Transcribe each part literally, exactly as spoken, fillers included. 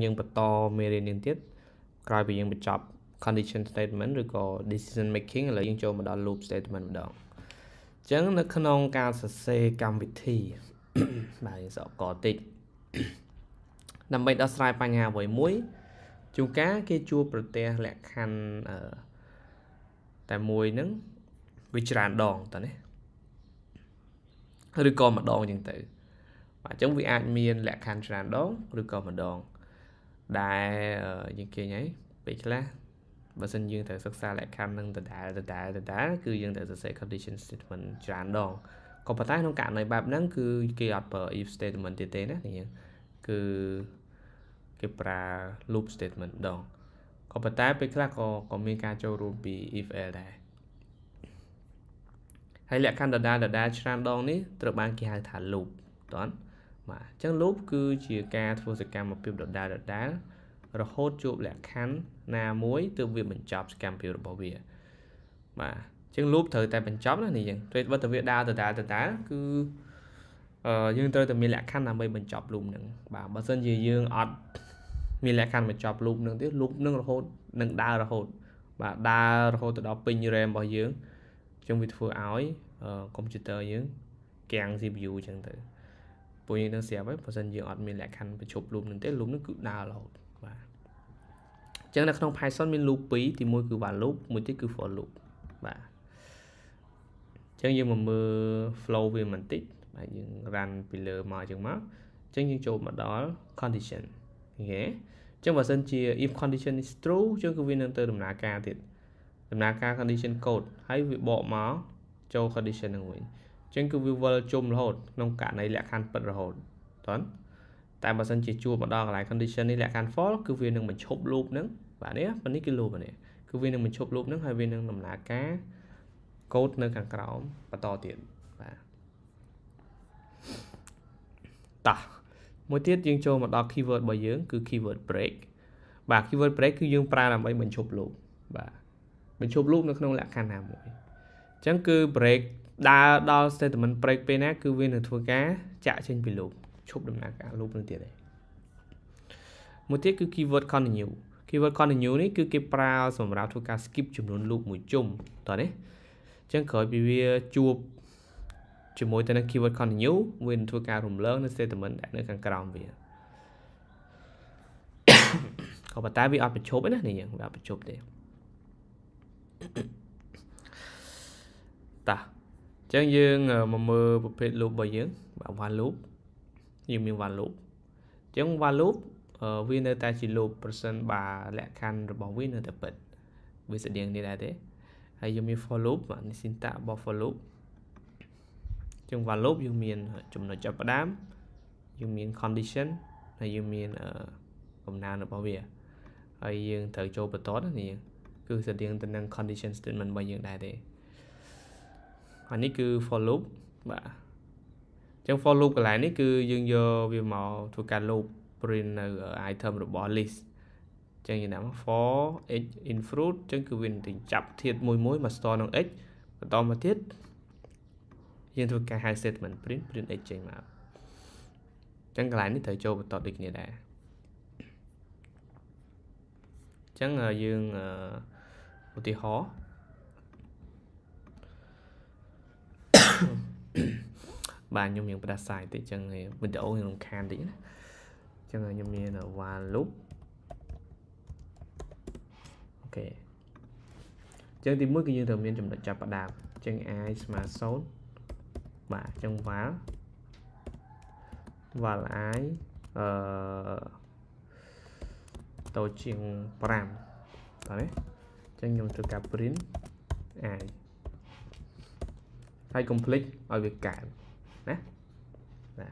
យើងបន្តមេរៀននេះទៀតក្រោយពីយើងបញ្ចប់ condition statement ឬក៏ decision making ឥឡូវយើងចូលមកដល់ loop statement ម្ដងអញ្ចឹងនៅក្នុងការសរសេរកម្មវិធីបាទយើងសរកតិចដើម្បីដោះស្រាយបញ្ហាអ្វីមួយជួនកាលគេជួបប្រទះលក្ខខណ្ឌអឺតែមួយហ្នឹងវាច្រើនដងតើណាឬក៏ម្ដងអញ្ចឹងទៅបាទអញ្ចឹងវាអាចមានលក្ខខណ្ឌច្រើនដងឬក៏ម្ដងដែលយើងគេញ៉ៃពេលខ្លះបើសិនយើងត្រូវសិក្សាលក្ខខណ្ឌនឹងដដែលដដែលដដែលគឺយើងត្រូវសរសេរ condition statement ច្រើនដងក៏ប៉ុន្តែក្នុងករណីបែបហ្នឹងគឺគេអត់ប្រើ if statement ទៀតទេណានេះគឺគេប្រើ loop statement ដងក៏ប៉ុន្តែពេលខ្លះក៏ក៏មានការចូលរួមពី if else ដែរហើយលក្ខខណ្ឌដដែលដដែលច្រើនដងនេះត្រូវបានគេហៅថា loop តើបាទអញ្ចឹង loop គឺជាការធ្វើសកម្មភាពដដែលដដែលរហូតជួបលក្ខខណ្ឌណាមួយទើបវាបញ្ចប់សកម្មភាពរបស់វាបាទអញ្ចឹង loop ត្រូវតែបញ្ចប់ណានេះអញ្ចឹងពេលបើតើវាដើរដដែលដដែលគឺអឺយើងត្រូវតែមានលក្ខខណ្ឌដើម្បីបញ្ចប់ loop ហ្នឹងបាទបើសិនជាយើងអត់មានលក្ខខណ្ឌបញ្ចប់ loop ហ្នឹងទេ loop ហ្នឹងរហូតនឹងដើររហូតបាទដើររហូតទៅដល់ពេញ RAM របស់យើងអញ្ចឹងវាធ្វើឲ្យកុំព្យូទ័រយើងកាំង C P U អញ្ចឹងទៅពួកយើងនឹងស្រាប់ហើយបើសិនយើងអត់មានលក្ខខណ្ឌបញ្ឈប់ loop ហ្នឹងទេ loop ហ្នឹងគឺដើររហូតបាទអញ្ចឹងនៅក្នុង Python មាន loop ពីរទីមួយគឺ while loop មួយទៀតគឺ for loop បាទអញ្ចឹងយើងមកមើល flow វាបន្តិចបាទយើង run ពីលើមកអញ្ចឹងមកអញ្ចឹងយើងចូលមកដល់ condition អូខេអញ្ចឹងបើសិនជា if condition is true អញ្ចឹងគឺវានឹងទៅដំណើរការទៀតដំណើរការ condition code ហើយវាបកមកចូល condition ហ្នឹងវិញអញ្ចឹងគឺវាវិលជុំរហូតក្នុងករណីលក្ខខណ្ឌពិតរហូតតើតែបើសិនជាជួបមកដល់កន្លែង condition នេះលក្ខខណ្ឌ false គឺវានឹងបញ្ឈប់ loop ហ្នឹងបាទនេះនេះគឺ loop នេះគឺវានឹងបញ្ឈប់ loop ហ្នឹងហើយវានឹងដំណើរការ code នៅខាងក្រោមបន្តទៀតបាទតោះមួយទៀតយើងចូលមកដល់ keyword របស់យើងគឺ keyword break បាទ keyword break គឺយើងប្រើដើម្បីបញ្ឈប់ loop បាទបញ្ឈប់ loop នៅក្នុងលក្ខខណ្ឌណាមួយអញ្ចឹងគឺ break ដើរដល់ statement break ពេលណាគឺវានឹងធ្វើការចាក់ចេញពី loop ឈប់ដំណើរការ loop នឹងទៀតឯងមួយទៀតគឺ keyword continue keyword continue នេះគឺគេប្រើសម្រាប់ធ្វើការ skip ចំនួន loop មួយជុំតើនេះអញ្ចឹងក្រោយពីវាជួបជាមួយទៅនឹង keyword continue វានឹងធ្វើការរំលងនៅ statement ដែលនៅខាងក្រោមវាក៏ប៉ុន្តែវាអត់បញ្ឈប់ទេណានេះយើងវាអត់បញ្ឈប់ទេតាអញ្ចឹងយើងមកមើលប្រភេទ loop របស់យើងបាទ while loop យើងមាន while loop អញ្ចឹង while loop វានៅតែជា loop ប្រសិនបើលក្ខខណ្ឌរបស់វានៅតែពិតវាស្តៀងនេះដែរទេហើយយើងមាន for loop បាទនេះ syntax របស់ for loop អញ្ចឹង while loop យើងមានចំណុចចាប់ផ្ដើមយើងមាន condition ហើយយើងមានកំណើនរបស់វាហើយយើងត្រូវចូលបន្តនេះគឺស្តៀងទៅនឹង condition statement របស់យើងដែរទេហើយនេះគឺ for loop បាទអញ្ចឹង for loop កន្លែងនេះគឺយើងយកវាមកធ្វើការ loop print នៅ item របស់ list អញ្ចឹងយើងដាក់ for x in fruit អញ្ចឹងគឺវានឹងចាប់ធាតុមួយមួយមក store ក្នុង x បន្តមកទៀតយើងធ្វើការ high statement print print x ចេញមកអញ្ចឹងកន្លែងនេះត្រូវចូលបន្តដូចគ្នាដែរអញ្ចឹងយើងឧទាហរណ៍បាទខ្ញុំយើងផ្ដាសាយតិចអញ្ចឹងវីដេអូខ្ញុំរំខានតិចណាអញ្ចឹងខ្ញុំមាន while loop អូខេអញ្ចឹងទីមួយគឺយើងត្រូវមានចំណុចចាប់ផ្ដើមអញ្ចឹង i ស្មើศูนย์បាទអញ្ចឹង while while i អឺតូចជាងប្រាំតើនេះអញ្ចឹងខ្ញុំធ្វើការ print i ហើយកុំភ្លេចឲ្យវាកើតណាបាទ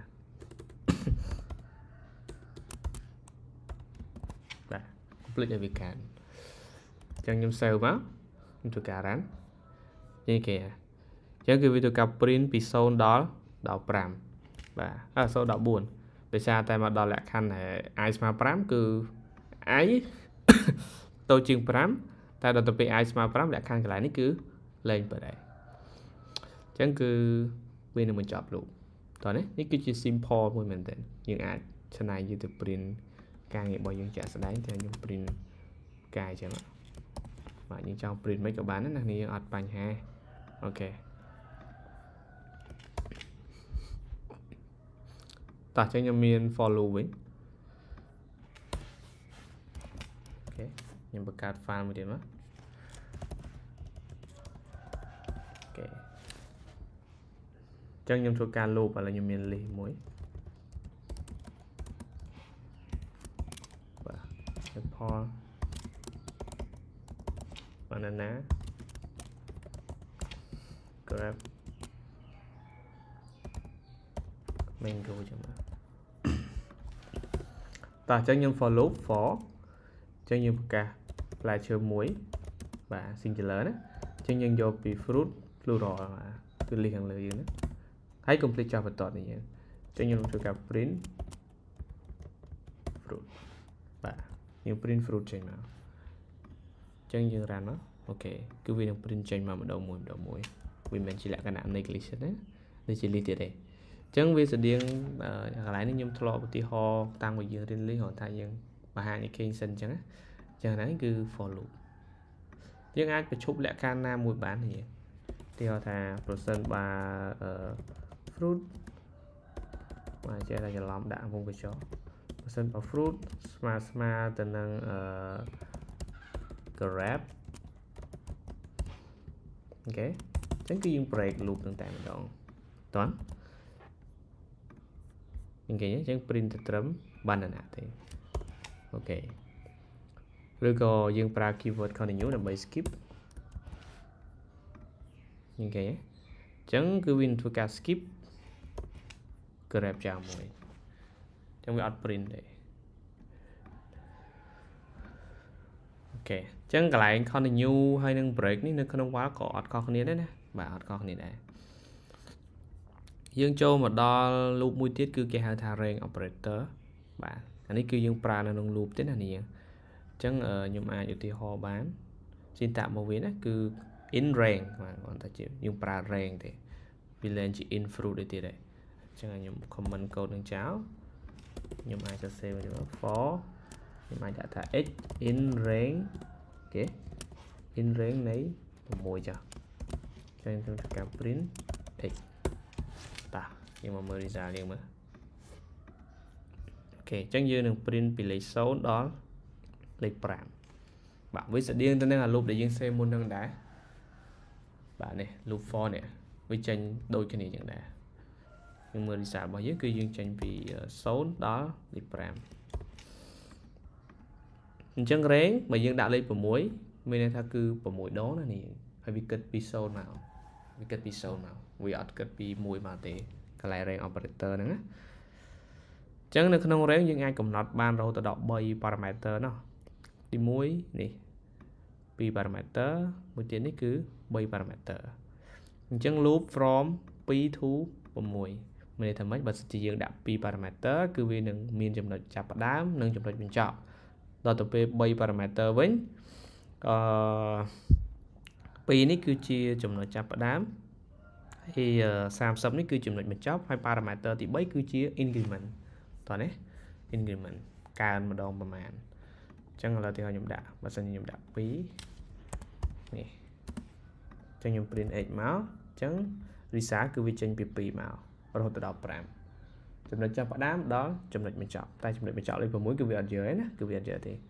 បាទកុំភ្លេចឲ្យវាកើតអញ្ចឹងខ្ញុំ save មកខ្ញុំធ្វើការ run នេះគេអញ្ចឹងគឺវាធ្វើការ print ពីศูนย์ដល់ដល់ប្រាំបាទអឺศูนย์ដល់បួនដោយសារតែមកដល់លក្ខខណ្ឌដែល i ស្មើប្រាំគឺ i តូចជាងប្រាំតែដល់ទៅពេល i ស្មើប្រាំលក្ខខណ្ឌកន្លែងនេះគឺលែងពិតហើយអញ្ចឹងគឺវានឹងបញ្ចប់ loop តោះនេះនេះគឺជា simple មួយមែនទែនយើងអាចច្នៃយកទៅ print ការងាររបស់យើងចាក់ស្ដែងthìខ្ញុំ print កាយចឹងបាទយើងចង់ print មិនក៏បានណានេះយើងអត់បញ្ហាអូខេតោះចឹងខ្ញុំមាន for loop វិញអូខេខ្ញុំបង្កើត file មួយទៀតមកអូខេចឹងខ្ញុំធ្វើការ loop ឥឡូវខ្ញុំមាន list មួយបាទ Paul banana grab mango ចឹងបាទតោះចឹងខ្ញុំ for loop for ចឹងយើងប្រកាសផ្លែឈើមួយបាទ singular ណាចឹងយើងយកពី fruit plural គឺ list ខាងលើយើងណាហើយ complete ចោលបន្តនេះយើងចឹងខ្ញុំធ្វើការ print fruit បាទយើង print fruit ចេញមកចឹងយើង run មកអូខេគឺវានឹង print ចេញមកម្ដងមួយម្ដងមួយវាមិនជាលក្ខណៈ negation ណាដូចជា list ទៀតទេចឹងវាស្តៀងកន្លែងនេះខ្ញុំធ្លាប់ឧទាហរណ៍តាំងពីយើងរៀន list ថាយើងបង្ហាញឲ្យឃើញសិនចឹងណាចឹងហ្នឹងគឺ for loop យើងអាចបញ្ឈប់លក្ខខណ្ឌណាមួយបាននេះទីហៅថាប្រសិនបើ fruit មកចេះតែច្រឡំដាក់វងកញ្ចក់ប្រសិនបើ fruit ស្មើស្មើទៅនឹង grab អូខេចឹងគឺយើង break loop នឹងតែម្ដងតោះអូខេចឹង print ទៅត្រឹម banana ទេអូខេឬក៏យើងប្រើ keyword continue ដើម្បី skip អូខេចឹងគឺវានឹងធ្វើការ skip grab ចោលមួយចឹងវាអត់ print ទេអូខេចឹងកន្លែង continue ហើយនឹង break នេះនៅក្នុង while ក៏អត់ខុសគ្នាដែរណាបាទអត់ខុសគ្នាដែរយើងចូលមកដល់ loop មួយទៀតគឺគេហៅថា range operator បាទអានេះគឺយើងប្រើនៅក្នុង loop ទេណានេះអញ្ចឹងខ្ញុំអាចឧទាហរណ៍បាន syntax របស់វាណាគឺ in range បាទគាត់ថាជាយើងប្រើ range ទេវាលែងជា in fruit ទេទៀតទេអញ្ចឹងខ្ញុំ comment code នឹងចោលខ្ញុំអាចសរសេរវា for ខ្ញុំអាចដាក់ថា x in range អូខេ in range នៃsixចាចឹងខ្ញុំធ្វើការ print x តាយើងមកមើល result យើងមើលអូខេអញ្ចឹងយើងនឹង print ពីលេខzeroដល់លេខfiveបាទវាស្តៀងទៅនឹងអា loop ដែលយើង save មុននឹងដែរបាទនេះ loop for នេះវាចេញដូចគ្នាចឹងដែរយើងមើល result របស់យើងគឺយើងចេញពីzeroដល់លេខfiveអញ្ចឹង range បើយើងដាក់លេខsixមានន័យថាគឺsixដងណានេះហើយវាគិតពីzeroមកវាគិតពីzeroមកវាអត់គិតពីoneមកទេកន្លែង range operator ហ្នឹងណាអញ្ចឹងនៅក្នុង range យើងអាចកំណត់បានរហូតដល់three parameter ណោះទីoneនេះtwo parameter មួយទៀតនេះគឺthree parameter អញ្ចឹង loop from two to sixមានន័យថាម៉េចបើសិនជាយើងដាក់two parameter គឺវានឹងមានចំណុចចាប់ផ្ដើមនិងចំណុចបញ្ចប់ដល់ទៅពេលthree parameter វិញអឺtwoនេះគឺជាចំណុចចាប់ផ្ដើមហើយthirtyនេះគឺចំណុចបញ្ចប់ហើយ parameter ទីthreeគឺជា increment តោះនេះ increment កើនម្ដងប្រមាណអញ្ចឹងឥឡូវទីខ្ញុំដាក់បើសិនខ្ញុំដាក់twoនេះអញ្ចឹងខ្ញុំ print x មកអញ្ចឹង result គឺវាចេញពីtwoមករហូតដល់fiveចំណុចចាប់ផ្ដើមដល់ចំណុចបញ្ចប់តែចំណុចបញ្ចប់លេខsixគឺវាអត់យកទេណាគឺវាអត់យកទេអ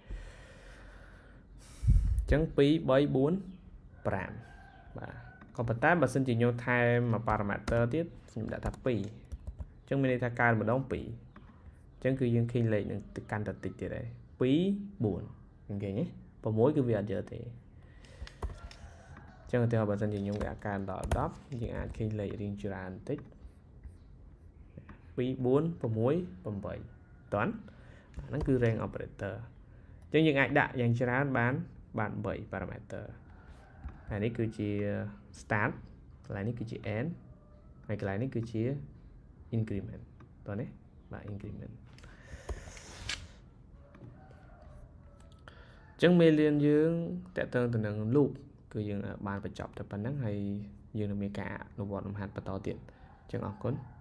ញ្ចឹងtwo three four fiveបាទក៏ប៉ុន្តែបើសិនជាខ្ញុំថែមមួយ parameter ទៀតខ្ញុំដាក់ថាtwoអញ្ចឹងមានន័យថាកើនម្ដងtwoអញ្ចឹងគឺយើងឃើញលេខនឹងកាន់តែតិចទៀតដែរtwo fourឃើញទេsixគឺវាអត់យកទេអញ្ចឹងឧទាហរណ៍បើសិនជាខ្ញុំដាក់កើនដល់tenយើងអាចឃើញលេខរៀងច្រើនបន្តិចtwo four six eightតន់អាហ្នឹងគឺ range operator អញ្ចឹងយើងអាចដាក់យ៉ាងច្រើនបានបានeight parameter ហើយនេះគឺជា start កន្លែងនេះគឺជា end ហើយកន្លែងនេះគឺជា increment តោះនេះបាទ increment អញ្ចឹងមេរៀនយើងតកតងទៅនឹង loop គឺយើងបានបញ្ចប់តែប៉ុណ្្នឹងហើយយើងនឹងមានការអនុវត្តលំហាត់បន្តទៀតអញ្ចឹងអរគុណ